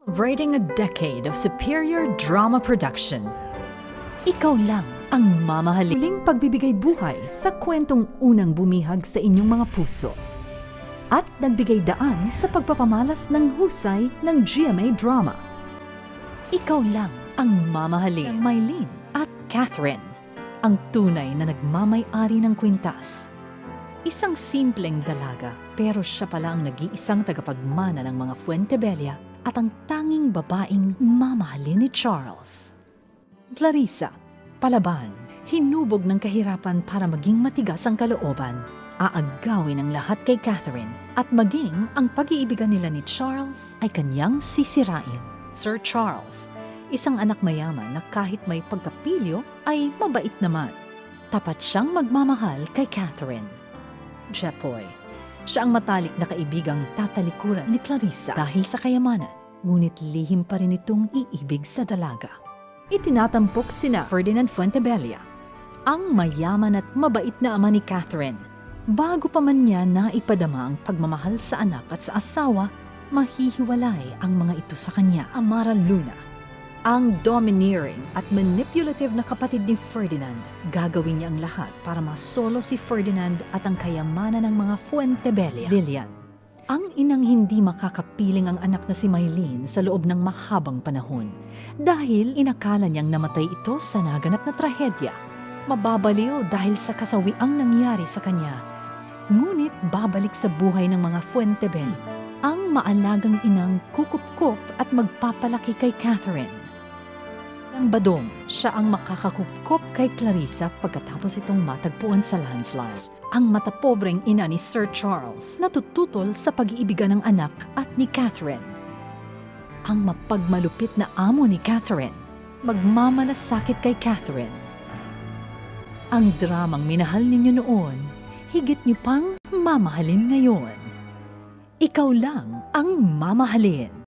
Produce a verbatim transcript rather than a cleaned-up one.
Writing a decade of superior drama production. Ikaw lang ang mamahalin. Muling pagbibigay buhay sa kwentong unang bumihag sa inyong mga puso at nagbigay daan sa pagpapamalas ng husay ng G M A drama. Ikaw lang ang mamahalin ng Mylene at Catherine, ang tunay na nagmamay-ari ng kwintas. Isang simpleng dalaga pero siya pala ang nag-iisang tagapagmana ng mga Fuentebella at ang tanging babaeng mamahalin ni Charles. Clarissa, palaban, hinubog ng kahirapan para maging matigas ang kalooban, aagawin ang lahat kay Catherine at maging ang pag-iibigan nila ni Charles ay kanyang sisirain. Sir Charles, isang anak mayaman na kahit may pagkapilyo ay mabait naman. Tapat siyang magmamahal kay Catherine. Jepoy, siya ang matalik na kaibigang tatalikuran ni Clarissa dahil sa kayamanan, ngunit lihim pa rin itong iibig sa dalaga. Itinatampok sina Ferdinand Fuentebella, ang mayaman at mabait na ama ni Catherine. Bago pa man niya naipadama ang pagmamahal sa anak at sa asawa, mahihiwalay ang mga ito sa kanya. Amara Luna, ang domineering at manipulative na kapatid ni Ferdinand. Gagawin niya ang lahat para masolo si Ferdinand at ang kayamanan ng mga Fuentebella. Lilian, ang inang hindi makakapiling ang anak na si Mylene sa loob ng mahabang panahon dahil inakala niyang namatay ito sa naganap na trahedya. Mababaliw dahil sa kasawiang nangyari sa kanya. Ngunit babalik sa buhay ng mga Fuentebella, ang maalagang inang kukup-kup at magpapalaki kay Catherine. Ang badong, siya ang makakakup-kup kay Clarissa pagkatapos itong matagpuan sa landslide. Ang matapobreng ina ni Sir Charles na tututol sa pag-iibigan ng anak at ni Catherine. Ang mapagmalupit na amo ni Catherine, magmamalasakit kay Catherine. Ang dramang minahal ninyo noon, higit niyo pang mamahalin ngayon. Ikaw lang ang mamahalin.